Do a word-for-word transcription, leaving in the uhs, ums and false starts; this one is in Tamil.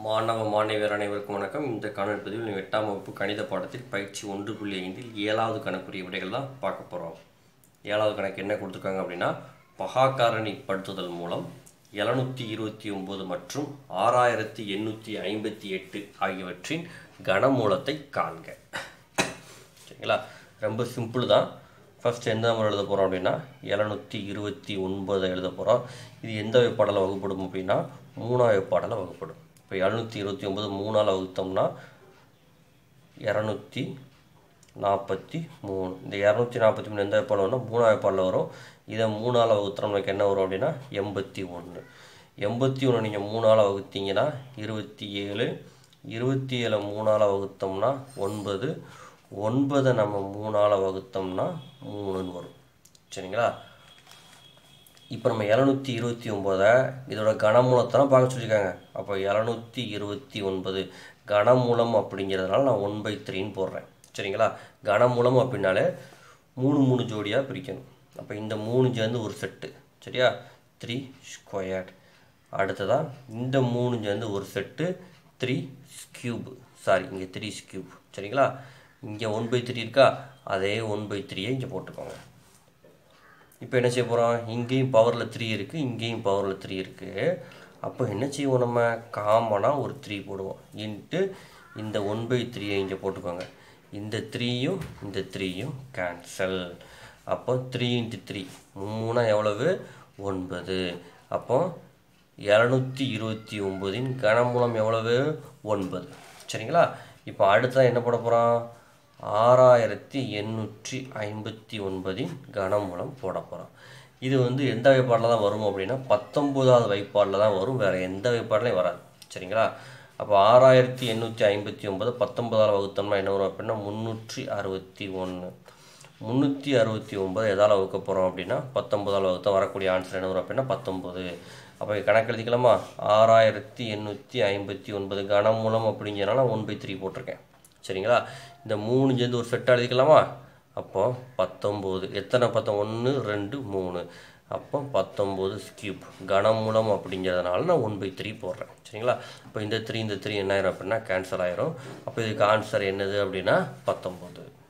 மாணவ மாணவியர் அனைவருக்கும் வணக்கம். இந்த காணொளி பதிவில் எட்டாம் வகுப்பு கணித பாடத்தில் பயிற்சி ஒன்று புள்ளி ஐந்தில் ஏழாவது கணக்குரிய விடைகள் தான் பார்க்க போகிறோம். ஏழாவது கணக்கு என்ன கொடுத்துருக்காங்க அப்படின்னா, பகாக்காரணி படுத்துதல் மூலம் எழுநூற்றி இருபத்தி ஒம்பது மற்றும் ஆறாயிரத்தி எண்ணூற்றி ஐம்பத்தி எட்டு ஆகியவற்றின் கனமூலத்தை காண்க. சரிங்களா, ரொம்ப சிம்பிள் தான். ஃபஸ்ட் எந்த நம்பர் எழுத போகிறோம் அப்படின்னா எழுநூற்றி இருபத்தி ஒன்பது எழுத போகிறோம். இது எந்த வகைப்பாடலை வகுப்படும் அப்படின்னா மூணாவது வகைப்பாடலை வகுப்படும். இப்போ எழுநூற்றி இருபத்தி ஒம்பது மூணால் வகுத்தோம்னா இரநூத்தி நாற்பத்தி மூணு. இந்த இரநூத்தி நாற்பத்தி மூணு எந்த வகைப்பாடு வரும்னா மூணாவது வகைப்பாடில் வரும். இதை மூணால் வகுத்தோம் நமக்கு என்ன வரும் அப்படின்னா எண்பத்தி ஒன்று. எண்பத்தி ஒன்று நீங்கள் மூணால் வகுத்தீங்கன்னா இருபத்தி ஏழு. இருபத்தி ஏழு மூணால் வகுத்தோம்னா ஒன்பது. ஒன்பதை நம்ம மூணால் வகுத்தோம்னா மூணுன்னு வரும். சரிங்களா, இப்போ நம்ம எழுநூற்றி இருபத்தி ஒம்போதை இதோட கனமூலத்தை பார்க்க சொல்லியிருக்காங்க. அப்போ எழுநூற்றி இருபத்தி ஒன்பது கனமூலம் அப்படிங்கிறதுனால நான் ஒன் பை த்ரீன்னு போடுறேன். சரிங்களா, கனமூலம் அப்படின்னாலே மூணு மூணு ஜோடியாக பிரிக்கணும். அப்போ இந்த மூணு சேர்ந்து ஒரு செட்டு. சரியா, த்ரீ ஸ்கொயர்ட். அடுத்ததான் இந்த மூணு சேர்ந்து ஒரு செட்டு த்ரீ ஸ்கியூப். சாரி, இங்கே த்ரீ ஸ்கியூப். சரிங்களா, இங்கே ஒன் பை த்ரீ இருக்கா, அதே ஒன் பை த்ரீயை இங்கே போட்டுக்கோங்க. இப்போ என்ன செய்ய போகிறோம், இங்கேயும் பவரில் த்ரீ இருக்குது, இங்கேயும் பவரில் த்ரீ இருக்குது. அப்போ என்ன செய்வோம், நம்ம காமனாக ஒரு த்ரீ போடுவோம். இன்ட்டு இந்த ஒன் பை த்ரீயை இங்கே போட்டுக்கோங்க. இந்த த்ரீயும் இந்த த்ரீயும் கேன்சல். அப்போ த்ரீ இன்ட்டு த்ரீ மூணா எவ்வளவு, ஒன்பது. அப்போ இரநூத்தி இருபத்தி ஒம்பதின் கனமூலம் எவ்வளவு, ஒன்பது. சரிங்களா, இப்போ அடுத்ததான் என்ன போட போகிறோம், ஆறாயிரத்தி எண்ணூற்றி ஐம்பத்தி ஒன்பதின் கனமூலம் போட போகிறோம். இது வந்து எந்த வகைப்பாடில் தான் வரும் அப்படின்னா பத்தொம்போதாவது வகைப்பாடில் தான் வரும், வேறு எந்த வகைப்பாடிலையும் வராது. சரிங்களா, அப்போ ஆறாயிரத்தி எண்ணூற்றி ஐம்பத்தி ஒன்பது பத்தொன்பதால் வகுத்தோம்னா என்ன வரும் அப்படின்னா முந்நூற்றி அறுபத்தி ஒன்று. முந்நூற்றி அறுபத்தி ஒன்பது எதால் வகுக்க போகிறோம் அப்படின்னா பத்தொன்பதால் வகுத்தம். வரக்கூடிய ஆன்சர் என்ன வரும் அப்படின்னா பத்தொம்பது. அப்போ கணக்கு எழுதிக்கலாமா, ஆறாயிரத்தி எண்ணூற்றி ஐம்பத்தி ஒன்பது கனமூலம் அப்படிங்கிறனால ஒன் பை த்ரீ போட்டிருக்கேன். சரிங்களா, இந்த மூணு சேர்ந்து ஒரு செட்டாக எழுதிக்கலாமா. அப்போ பத்தொம்போது. எத்தனை பத்தம், ஒன்று ரெண்டு மூணு. அப்போ பத்தொம்போது ஸ்கியூப் கனமூலம் அப்படிங்கிறதுனால நான் ஒன் பை த்ரீ போடுறேன். சரிங்களா, இப்போ இந்த த்ரீ இந்த த்ரீ என்ன ஆயிரும் அப்படின்னா கேன்சல் ஆயிரும். அப்போ இதுக்கு ஆன்சர் என்னது அப்படின்னா பத்தொம்போது.